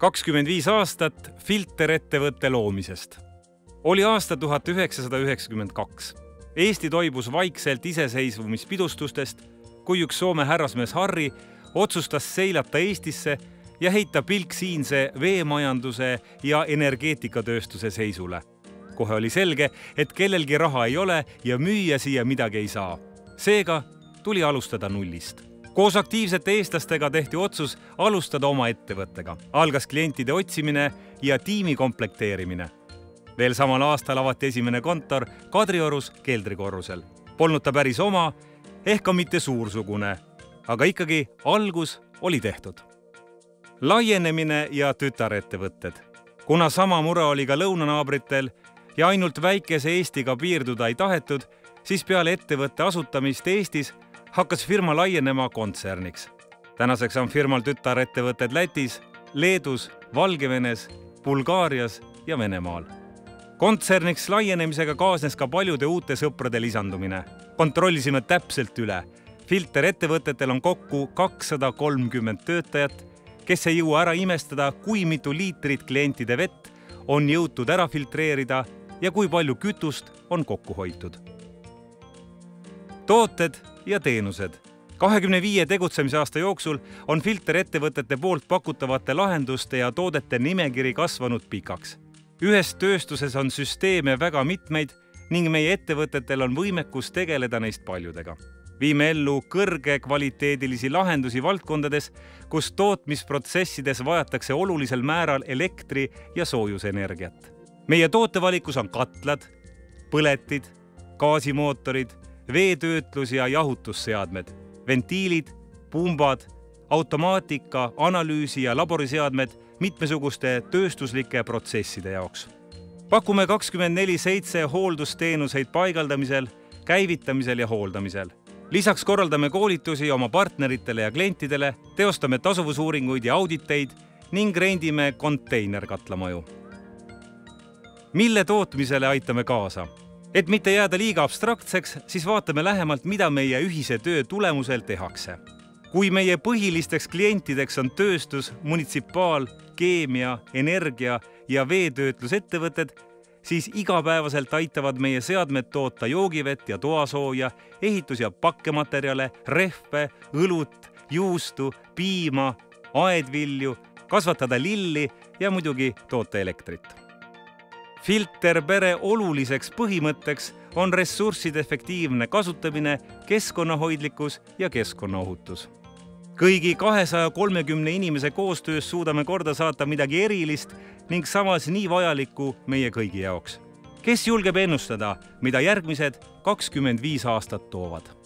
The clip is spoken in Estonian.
25 aastat filterettevõtte loomisest. Oli aasta 1992. Eesti toibus vaikselt iseseisvumispidustustest, kui üks Soome härrasmees Harri otsustas seilata Eestisse ja heita pilk siinse veemajanduse ja energeetikatööstuse seisule. Kohe oli selge, et kellelgi raha ei ole ja müüa siia midagi ei saa. Seega tuli alustada nullist. Koos aktiivsete eestlastega tehti otsus alustada oma ettevõttega. Algas klientide otsimine ja tiimi komplekteerimine. Veel samal aastal avati esimene kontor Kadriorus keldrikorrusel. Polnud ta päris oma, ehk ka mitte suursugune, aga ikkagi algus oli tehtud. Laienemine ja tütarettevõtted. Kuna sama mure oli ka lõunanaabritel ja ainult väikese Eestiga piirduda ei tahetud, siis peale ettevõtte asutamist Eestis hakkas firma laienema kontserniks. Tänaseks on firmal tütarettevõtted Lätis, Leedus, Valgevenes, Bulgaarias ja Venemaal. Kontserniks laienemisega kaasnes ka paljude uute sõprade lisandumine. Kontrollisime täpselt üle. Filterettevõtetel on kokku 230 töötajat, kes ei jõua ära imestada, kui mitu liitrit klientide vett on jõutud ära filtreerida ja kui palju kütust on kokku hoitud. Tooted ja teenused. 25 tegutsemise aasta jooksul on filterettevõtete poolt pakutavate lahenduste ja toodete nimekiri kasvanud pikaks. Ühes tööstuses on süsteeme väga mitmeid ning meie ettevõtetel on võimekus tegeleda neist paljudega. Viime ellu kõrge kvaliteedilisi lahendusi valdkondades, kus tootmisprotsessides vajatakse olulisel määral elektri- ja soojusenergiat. Meie tootevalikus on katlad, põletid, gaasimootorid, veetöötlus- ja jahutusseadmed, ventiilid, pumbad, automaatika, analüüsi- ja laboriseadmed mitmesuguste tööstuslike protsesside jaoks. Pakume 24/7 hooldusteenuseid paigaldamisel, käivitamisel ja hooldamisel. Lisaks korraldame koolitusi oma partneritele ja klientidele, teostame tasuvusuuringuid ja auditeid ning rendime konteinerkatlamaju. Mille tootmisele aitame kaasa? Et mitte jääda liiga abstraktseks, siis vaatame lähemalt, mida meie ühise töö tulemusel tehakse. Kui meie põhilisteks klientideks on tööstus, munitsipaal, keemia, energia ja veetöötlusettevõtted, siis igapäevaselt aitavad meie seadmed toota joogivett ja toasooja, ehitus- ja pakkematerjale, rehve, õlut, juustu, piima, aedvilju, kasvatada lilli ja muidugi toota elektrit. Filterpere oluliseks põhimõtteks on ressursside efektiivne kasutamine, keskkonnahoidlikkus ja keskkonnaohutus. Kõigi 230 inimese koostöös suudame korda saata midagi erilist ning samas nii vajalikku meie kõigi jaoks. Kes julgeb ennustada, mida järgmised 25 aastat toovad?